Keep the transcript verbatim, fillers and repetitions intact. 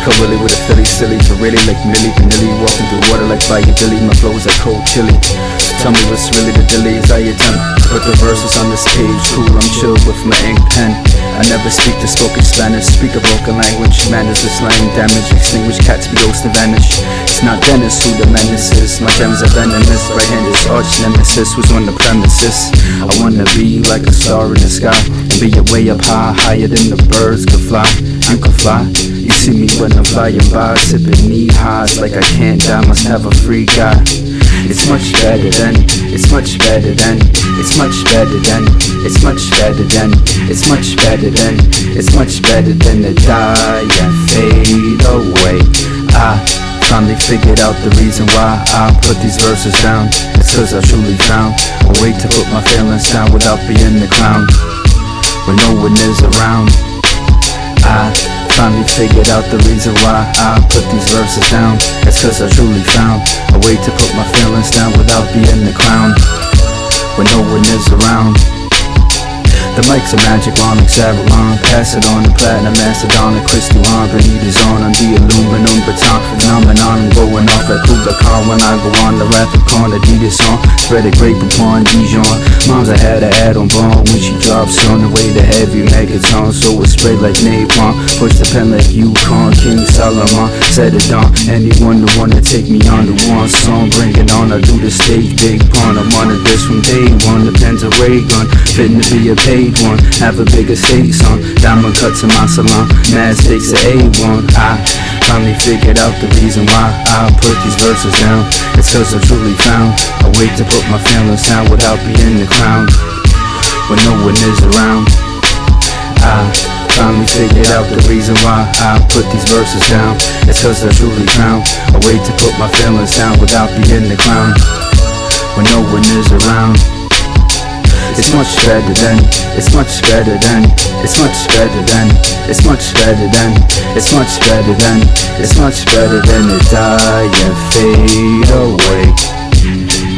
Come Willie with a Philly silly, but really like Millie Vanilli. Walking through water like Fire Billy, my flows like cold chili. So tell me what's really the dilly as I attempt to put the verses on this page. Cool, I'm chill with my ink pen. I never speak the spoken Spanish, speak a broken language. Manners is slang damage, extinguish cats be ghost and vanish. It's not Dennis who the menace is, my gems are venomous. Right hand is arch nemesis, was on the premises. I wanna be like a star in the sky, and be way up high, higher than the birds could fly. You can fly, you see me when I'm flying by, sipping knee highs like I can't die, must have a free guy. It's much better than, it's much better than, it's much better than, it's much better than, it's much better than, it's much better than to die and fade away. I finally figured out the reason why I put these verses down. It's cause I truly found a way to put my feelings down without being the clown when no one is around. I finally figured out the reason why I put these verses down. It's cause I truly found a way to put my feelings down without being the clown when no one is around. The mic's a magic wand, Xavalon. Pass it on to platinum, Macedon, and Crystal on. Beneath is on, I'm the aluminum baton phenomenon. I'm going off at Kubla Khan when I go on the wrath of Khan. Adidas on, spread a grape upon Dijon. Moms I had to add on bone when she drops on the way to heavy megaton. So it spread like napalm, push the pen like Yukon. King Solomon, set it on. Anyone that wanna take me on the one song, bring it on. I do the stage big pawn. I wanted this from day one. The pen's a ray gun, fitting to be a paid one. Have a bigger stage song, diamond cuts in my salon, mad stakes at A one. I finally figured out the reason why I put these verses down. It's cause I truly found a way to put my feelings down without being the clown when no one is around. I finally figured out the reason why I put these verses down. It's cause I truly found a way to put my feelings down without being the clown when no one is around. It's much better than, it's much better than, it's much better than, it's much better than, it's much better than, it's much better than to die and fade away.